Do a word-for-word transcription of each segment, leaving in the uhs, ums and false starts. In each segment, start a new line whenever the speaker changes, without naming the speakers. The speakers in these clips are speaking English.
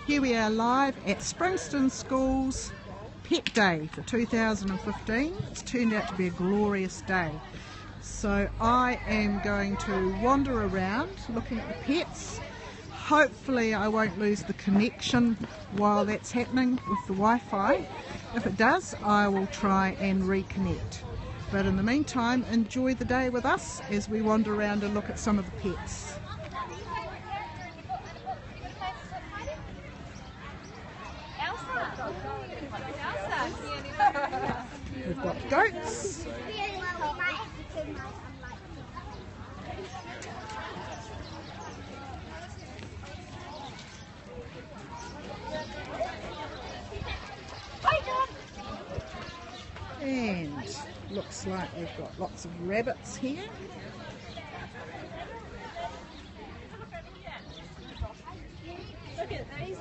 Here we are live at Springston School's Pet Day for two thousand fifteen. It's turned out to be a glorious day. So I am going to wander around looking at the pets. Hopefully I won't lose the connection while that's happening with the Wi-Fi. If it does, I will try and reconnect. But in the meantime, enjoy the day with us as we wander around and look at some of the pets. We've got goats. And looks like we've got lots of rabbits here.
Look at these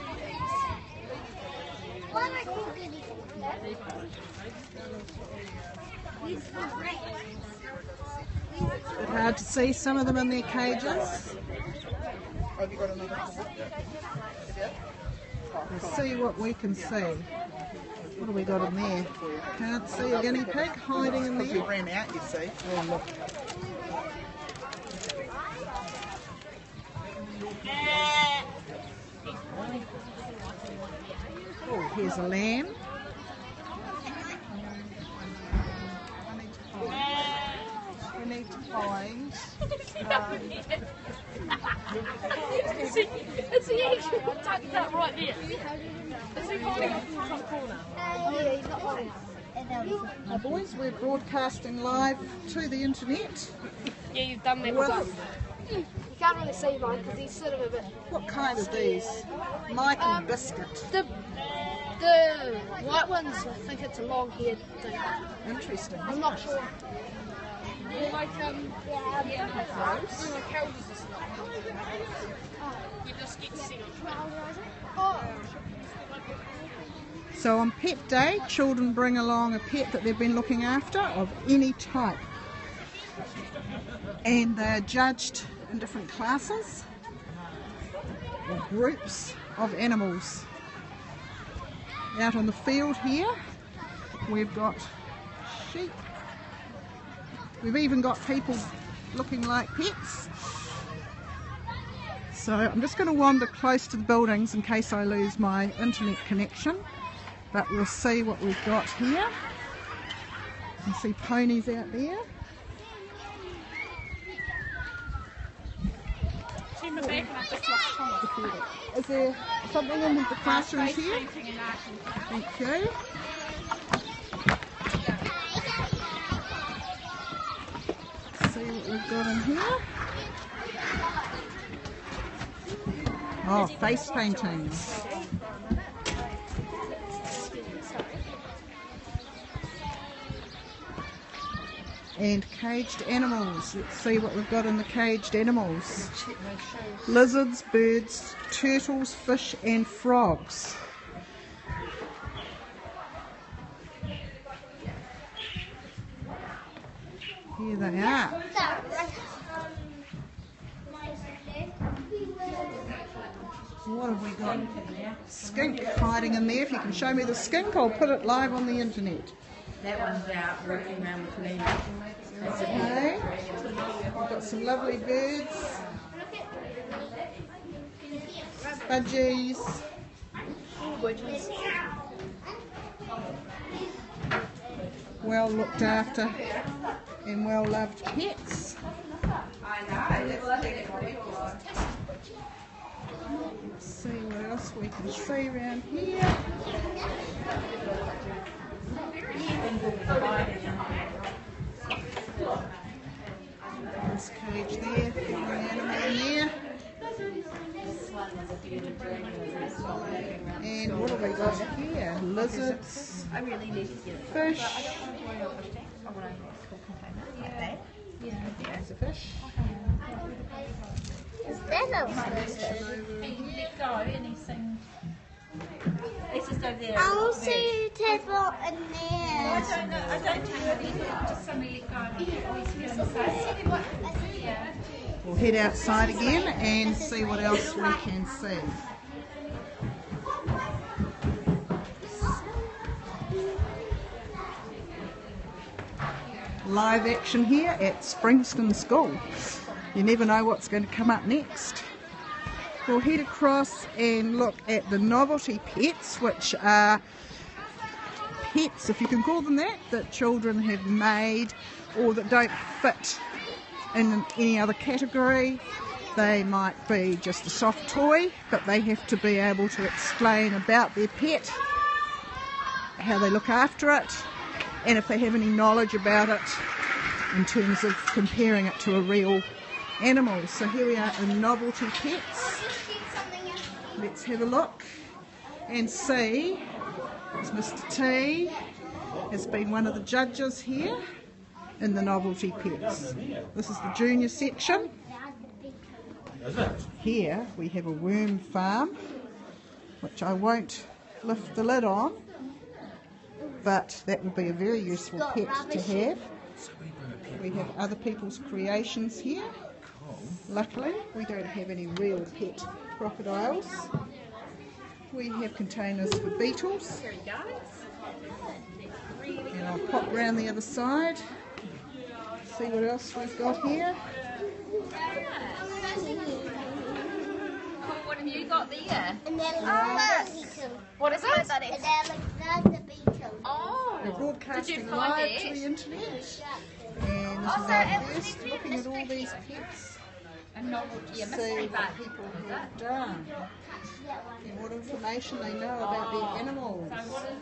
It's hard to see some of them in their cages. We'll see what we can see. What have we got in there? Can't see a guinea pig hiding in there.
We ran out, you see.
Oh, look. Oh, here's a lamb.
We need to find.
Is he, is he actually tucked up right there? Is he hiding up in the front corner?
Yeah, he's not hiding up.
Now boys, we're broadcasting live to the internet.
Yeah, you've done that
Well,
once. You can't really see mine because he's sort of a bit...
what kind are these? Mike and Biscuit.
The, the white ones, I think it's a long-haired thing.
Interesting.
I'm not sure. They're like, um, yeah, like those. Like how old is this one? You just get to see them. Oh.
So on Pet Day, children bring along a pet that they've been looking after of any type. And they're judged in different classes or groups of animals. Out on the field here, we've got sheep. We've even got people looking like pets. So I'm just going to wander close to the buildings in case I lose my internet connection. But we'll see what we've got here. You can see ponies out there. Is there something in the classrooms here? Thank you. Let's see what we've got in here. Oh, face paintings. And caged animals. Let's see what we've got in the caged animals. Lizards, birds, turtles, fish and frogs. Here they are. What have we got? Skink hiding in there. If you can show me the skink, I'll put it live on the internet.
That one's out working around with Lena.
Okay. We've got some lovely birds. Budgies. Well looked after and well loved pets. Let's see what else we can see around here. This cage there, the animal in there. And what have we got here? Lizards, fish. There's a fish.
Is that a
Let go anything. It's just over there.
I will see you table in there.
I don't know. I don't take it either. Just somebody let go. Always feel safe.
We'll head outside again and see what else we can see. live action here at Springston School. You never know what's going to come up next. We'll head across and look at the novelty pets, which are pets, if you can call them that, that children have made or that don't fit in any other category. They might be just a soft toy, but they have to be able to explain about their pet, how they look after it, and if they have any knowledge about it in terms of comparing it to a real animal. So here we are in novelty pets. Let's have a look and see. It's Mister T has been one of the judges here in the novelty pets. This is the junior section. Here we have a worm farm, which I won't lift the lid on, but that would be a very useful pet to have. We have other people's creations here. Luckily, we don't have any real pet crocodiles. We have containers for beetles. And I'll pop round the other side, see what else we've got here.
What have you got there?
And then oh, beetle.
What is it?
And then another beetle.
Oh,
We're broadcasting
did you find
live
it?
to the internet. And this
Oh,
is
so
our
it was
first
in
looking at all
mystery
these
here.
pets.
A novelty, a
See
mystery
what
bag.
people have done and what information they know about their animals.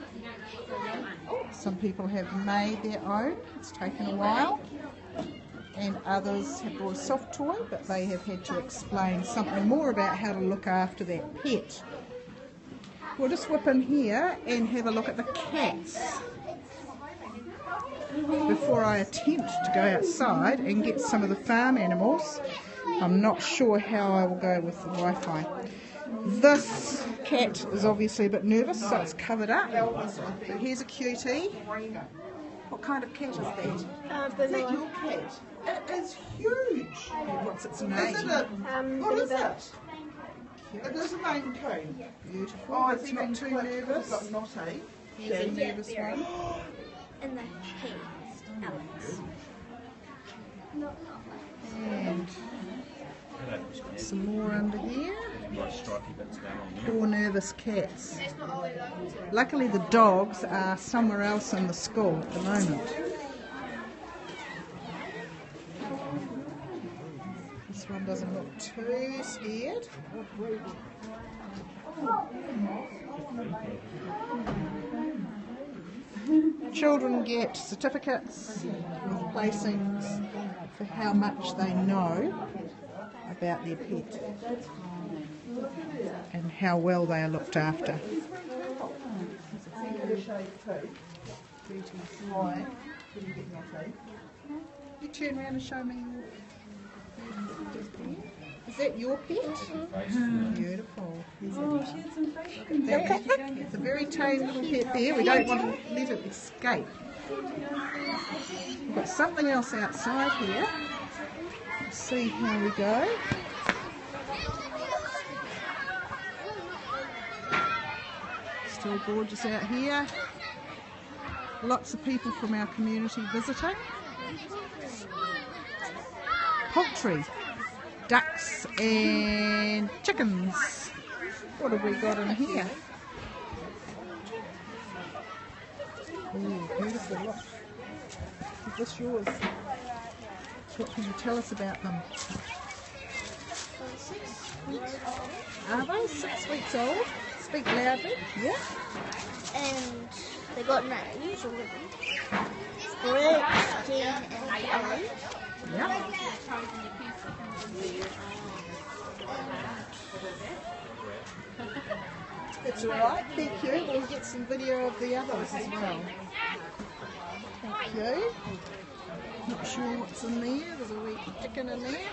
Some people have made their own. It's taken a while. And others have brought a soft toy, but they have had to explain something more about how to look after that pet. We'll just whip in here and have a look at the cats before I attempt to go outside and get some of the farm animals. I'm not sure how I will go with the Wi-Fi. This cat is obviously a bit nervous, so it's covered up. But here's a cutie. What kind of cat is that? Is that your cat? It is huge. What's its name?
Isn't it? What is it? It is a Maine Coon.
Beautiful.
Oh,
it's not too nervous.
It's not naughty.
Here's a nervous one.
And the case, Alex.
And some more under here. Poor nervous cats. Luckily the dogs are somewhere else in the school at the moment. This one doesn't look too scared. Children get certificates with placings for how much they know about their pet and how well they are looked after. You turn around and show me your... Is that your pet? Mm-hmm. Beautiful. It's a very tame little pet there. We don't want to let it escape. We've got something else outside here. Let's see how we go. Still gorgeous out here. Lots of people from our community visiting. Poultry. Ducks and chickens. What have we got in here? Oh, beautiful, look. Is this yours? What can you tell us about them? Are they six weeks old? Speak loudly. Yeah.
And they got names already. Brett, Jen, and Ellie.
Yeah. That's all right. Thank you. We'll get some video of the others as well. Thank you. Not sure what's in there. There's a wee chicken in there.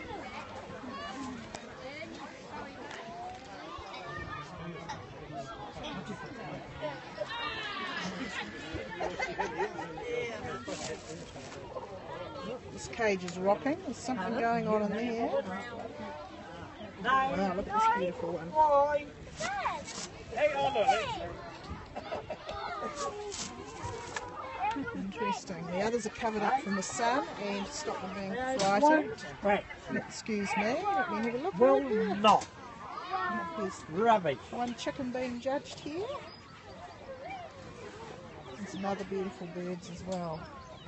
This cage is rocking. There's something going on in there. Wow, look at this beautiful one. Interesting. The others are covered up from the sun and stop them being frightened. Excuse me, let me have a look.
Will
right here.
not.
There's
Rubbish.
one chicken being judged here. There's some other beautiful birds as well.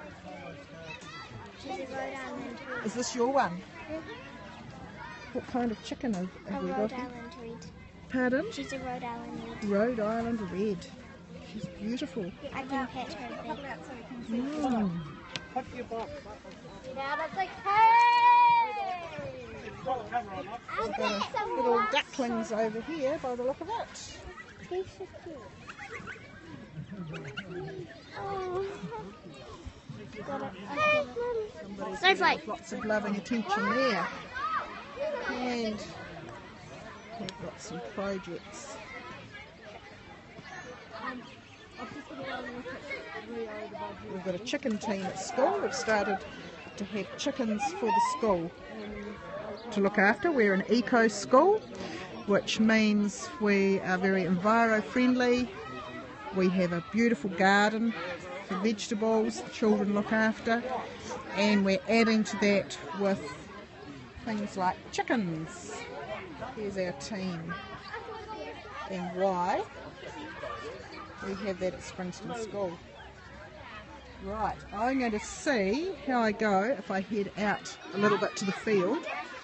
She's a Rhode Island Red.
Is this your one? What kind of chicken have,
A
have we
Rhode
got here?
Island Red.
Pardon?
She's a Rhode Island Red.
Rhode Island Red. She's beautiful.
I can pet her a bit.
Mm.
Put your box.
Get out of the cage!
We've got a little ducklings over here by the look of it.
He's so cute. Oh. Got it. I got it. Snowflake.
Lots of loving attention there. And we've got some projects. We've got a chicken team at school. We've started to have chickens for the school to look after. We're an eco school, which means we are very enviro friendly. We have a beautiful garden for vegetables the children look after, and we're adding to that with things like chickens. Here's our team and why we have that at Springston School. Right, I'm going to see how I go if I head out a little bit to the field.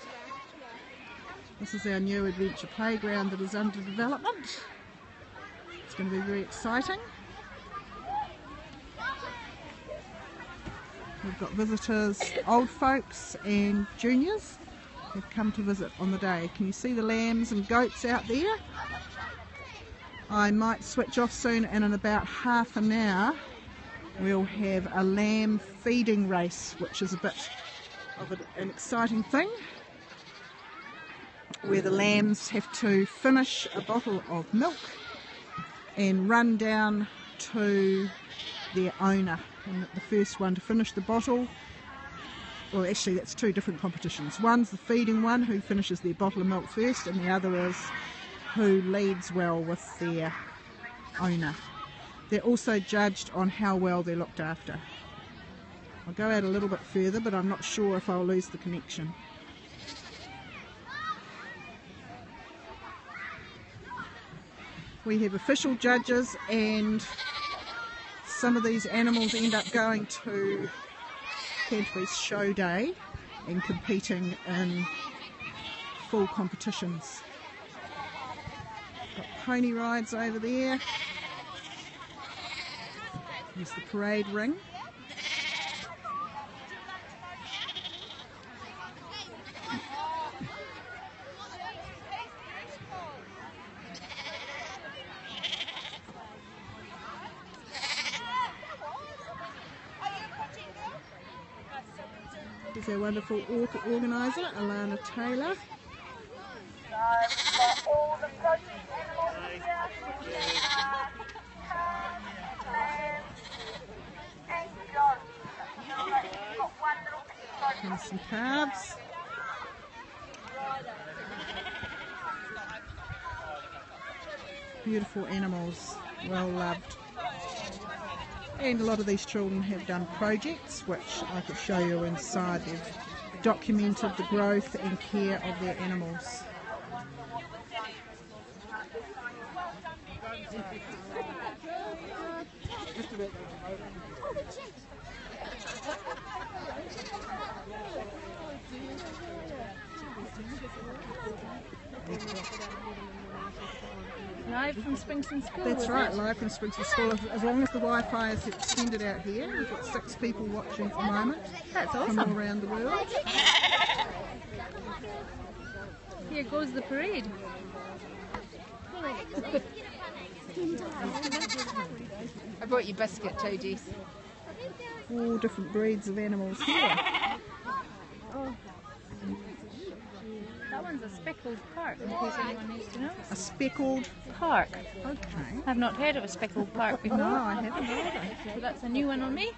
This is our new adventure playground that is under development. It's going to be very exciting. We've got visitors, old folks and juniors who've come to visit on the day. Can you see the lambs and goats out there? I might switch off soon, and in about half an hour we'll have a lamb feeding race, which is a bit of an exciting thing, where the lambs have to finish a bottle of milk and run down to their owner. And the first one to finish the bottle, well actually that's two different competitions. One's the feeding one, who finishes their bottle of milk first, and the other is who leads well with their owner. They're also judged on how well they're looked after. I'll go out a little bit further, but I'm not sure if I'll lose the connection. We have official judges, and some of these animals end up going to Canterbury's show day and competing in full competitions. Got pony rides over there. Here's the parade ring. Here's our wonderful organiser, Alana Taylor. And some calves. Beautiful animals, well loved. And a lot of these children have done projects, which I could show you inside. They've documented the growth and care of their animals.
Live from Springston School.
That's right, live from Springston School. As long as the Wi-Fi is extended out here, we've got six people watching at the moment.
That's
From all
awesome.
around the world.
Here goes the parade. I brought you biscuit too, Jess.
All different breeds of animals here.
That one's a speckled park, in case anyone needs to know.
A speckled
Park.
Okay.
I've not heard of a speckled park before.
No, I haven't either.
So that's a new one on me.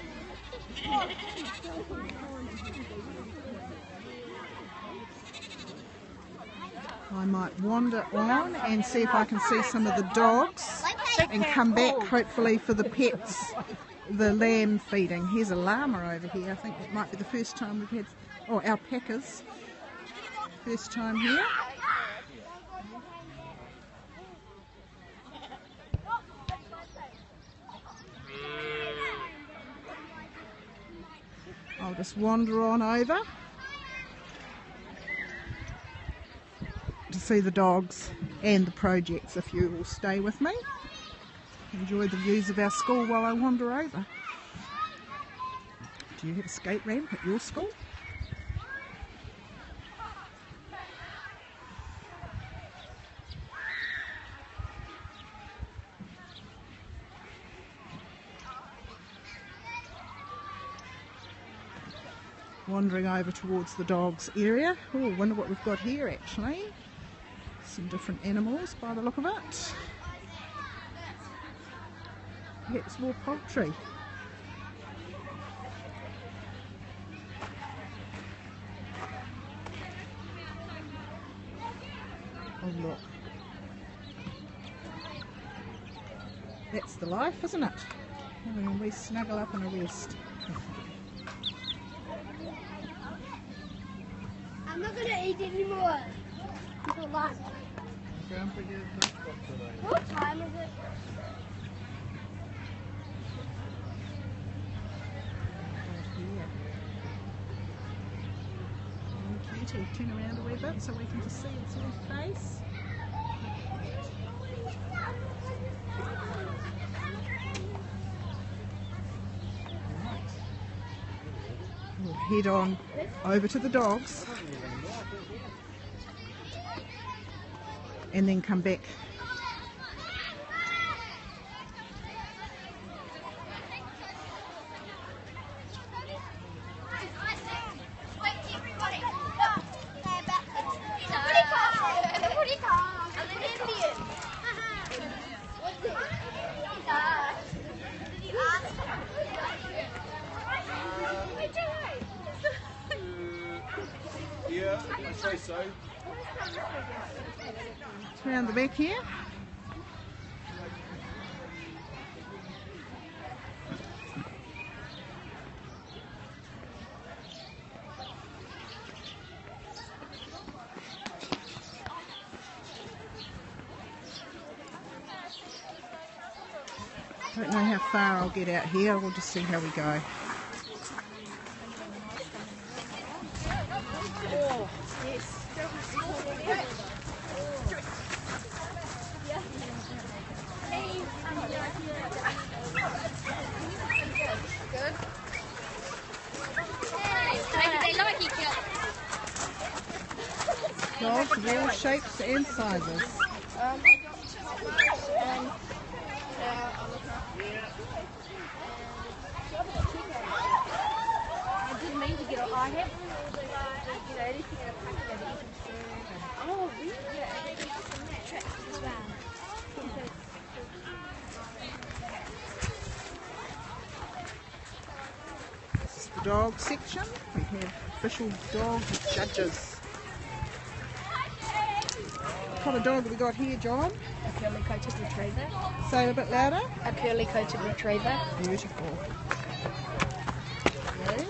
I might wander on and see if I can see some of the dogs and come back hopefully for the pets, the lamb feeding. Here's a llama over here. I think it might be the first time we've had, or oh, alpacas. First time here. I'll just wander on over to see the dogs and the projects if you will stay with me. Enjoy the views of our school while I wander over. Do you have a skate ramp at your school? Wandering over towards the dogs area. Oh, wonder what we've got here actually. Some different animals by the look of it. Perhaps more poultry. Oh look. That's the life, isn't it? And we snuggle up and a rest.
I'm not going to eat anymore. For lunch. What time is it?
Oh, cutie, turn around a wee bit so we can just see its little face. We'll head on over to the dogs and then come back.
Yeah, I say so.
Around the back here. Don't know how far I'll get out here. We'll just see how we go.
Oh, yes. Good. They like each other.
Dogs of all shapes and sizes.
Um, I got and I didn't mean to get a I have you know anything in a packet that you can serve. Oh, really? Yeah, and then some tricks as well.
This is the dog section. We have official dog judges. What kind of dog have we got here, John?
A curly coated retriever.
Say it a bit louder.
A curly coated retriever.
Beautiful. Okay.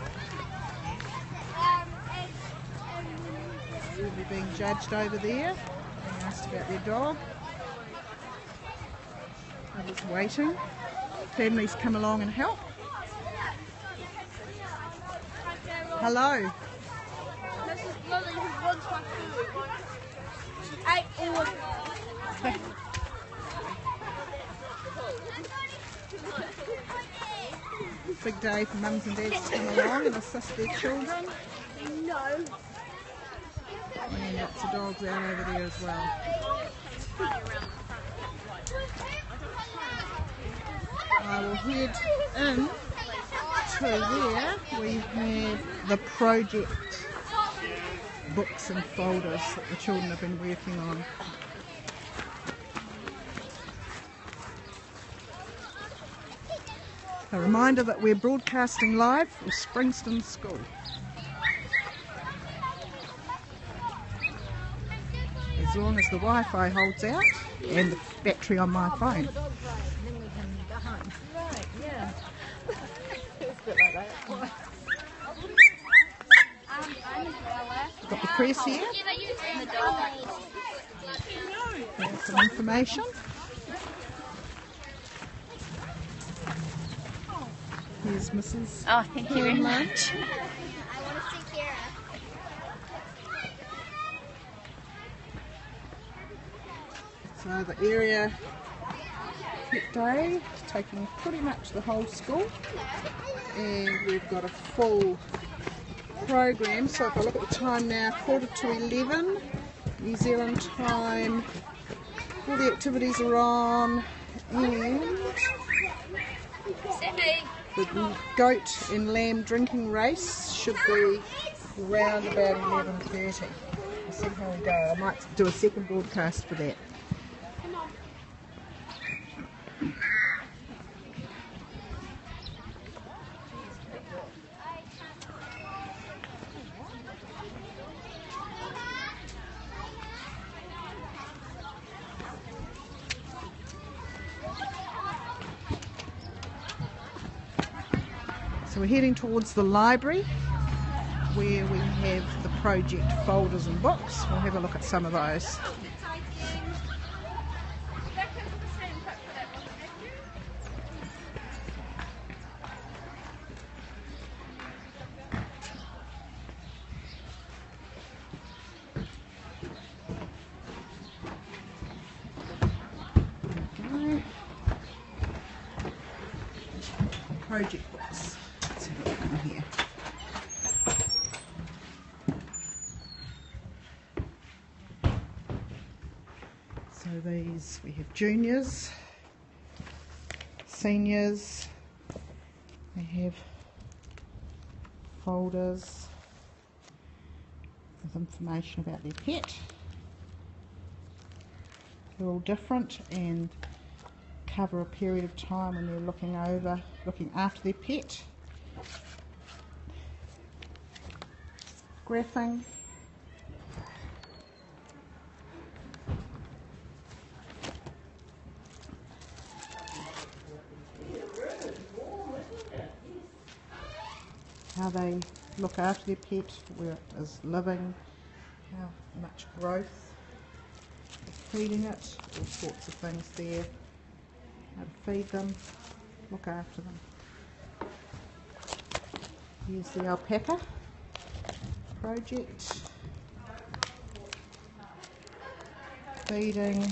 They'll be being judged over there. Being asked about their dog. Others waiting. Families come along and help. Hello.
This is Lily who wants my food. I always.
Big day for mums and dads to come along and assist their children.
No.
And lots of dogs out over there as well. I will head in to where we have the project books and folders that the children have been working on. A reminder that we're broadcasting live from Springston School. As long as the Wi-Fi holds out and the battery on my phone.
Then we can go home. Right, yeah.
Got the press here. There's some information. Here's Missus
Oh, thank you very much.
I want to see Kira.
So the area pet day, taking pretty much the whole school, and we've got a full program. So if I look at the time now, quarter to eleven, New Zealand time, all the activities are on, and the goat and lamb drinking race should be around about eleven thirty. We'll see how we go. I might do a second broadcast for that. So we're heading towards the library where we have the project folders and books. We'll have a look at some of those. Okay. Project books. Let's have a look in here. So these, we have juniors, seniors, we have folders with information about their pet. They're all different and cover a period of time when they're looking over, looking after their pet. Graphing. How they look after their pet, where it is living, how much growth, feeding it, all sorts of things there. How to feed them, look after them. Here's the alpaca project. Feeding,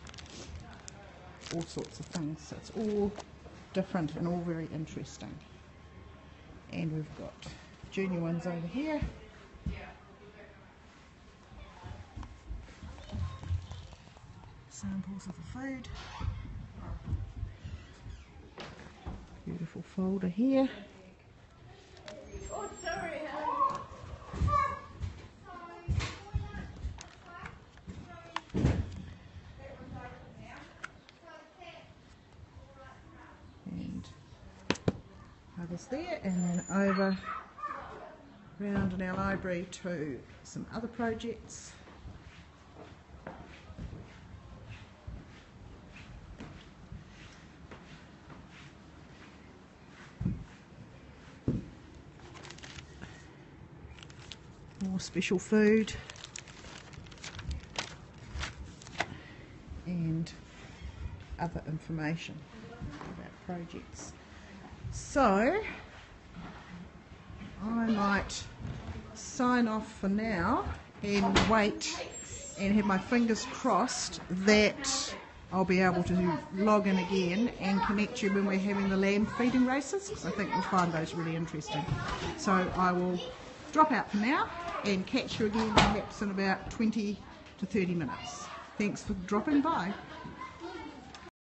all sorts of things. So it's all different and all very interesting. And we've got junior ones over here. Samples of the food. Beautiful folder here. And others there, and then over round in our library to some other projects. More special food and other information about projects. So I might sign off for now and wait and have my fingers crossed that I'll be able to log in again and connect you when we're having the lamb feeding races, because I think you'll find those really interesting. So I will drop out for now and catch you again perhaps in about twenty to thirty minutes. Thanks for dropping by.